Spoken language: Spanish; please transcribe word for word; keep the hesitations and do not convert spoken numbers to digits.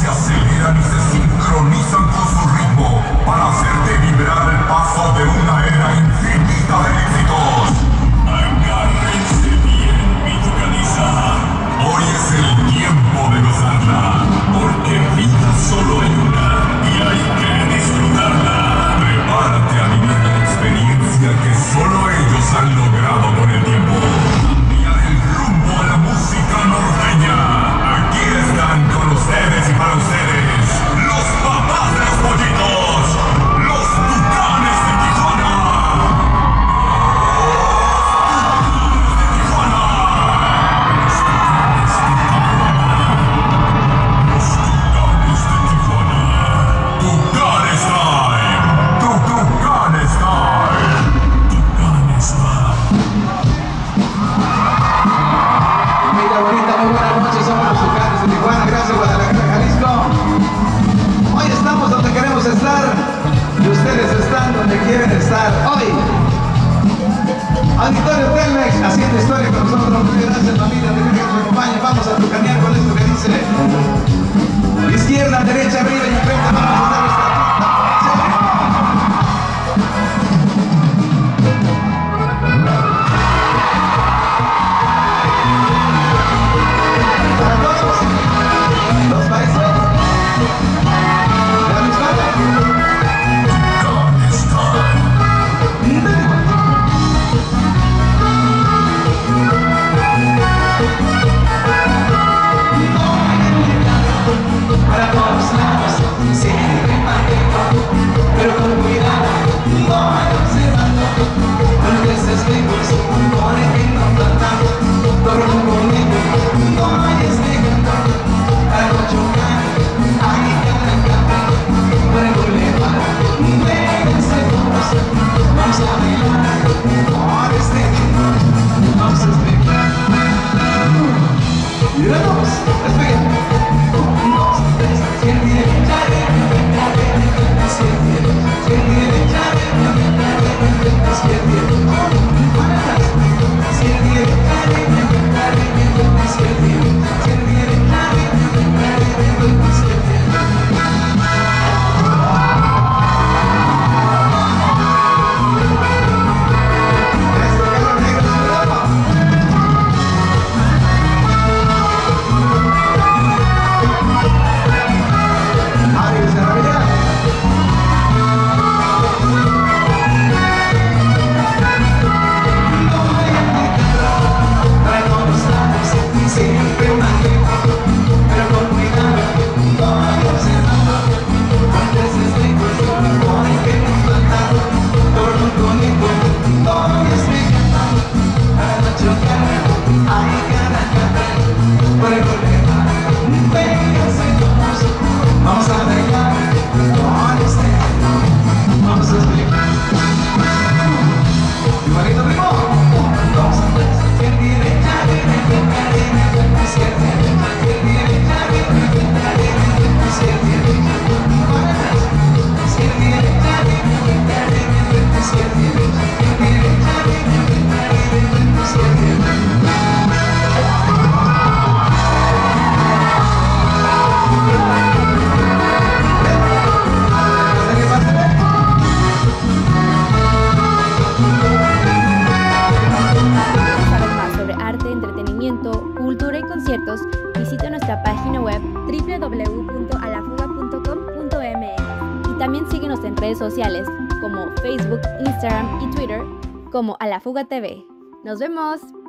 aceleran y se sincronizan con su ritmo para hacerte vibrar el paso de una era infinita de éxitos. Agárrense bien, mi tucaniza. Hoy es el tiempo de gozarla, porque vida solo hay una y hay que disfrutarla. Prepárate a vivir la experiencia que solo ellos han logrado con el tiempo. Cambiar el rumbo a la música norteña. Aquí están con ustedes y para ustedes, los papás de los pollitos, los Tucanes de Tijuana. Los Tucanes de Tijuana. Tucanes Time. Tu Tucanes Time. Tucanes Time. Familia bonita, muy buenas noches, somos los Tucanes de Tijuana, gracias Guadalajara, Jalisco. Hoy estamos donde queremos estar y ustedes están donde quieren estar. Hoy, Auditorio Telmex, haciendo historia con nosotros. Muchas gracias familia, de que nos acompañen. Vamos a tucanear con esto que dice: izquierda, derecha, arriba y enfrente. Vamos a hacer esta para todos los maestros de la misma. Tucanes Time. Para todos lados, siempre mantengo, pero con cuidado, no hay observando. Antes espejos, por ejemplo, tratando, todo lo bonito, no hay espejando. Para no chocar, hay cada café, por el bulevar, vénganse todos, vamos a bailar, por este ritmo, vamos a espejar. Y vamos, espejar. Vamos a bailar con este, vamos a explicar. Igualito primo. Dos, tres. Izquierda, derecha, derecha, izquierda, derecha, derecha, izquierda, derecha, izquierda, derecha, izquierda, derecha, izquierda, derecha. Cultura y conciertos, visita nuestra página web doble u doble u doble u punto a la fuga punto com punto m x y también síguenos en redes sociales como Facebook, Instagram y Twitter como A La Fuga T V. ¡Nos vemos!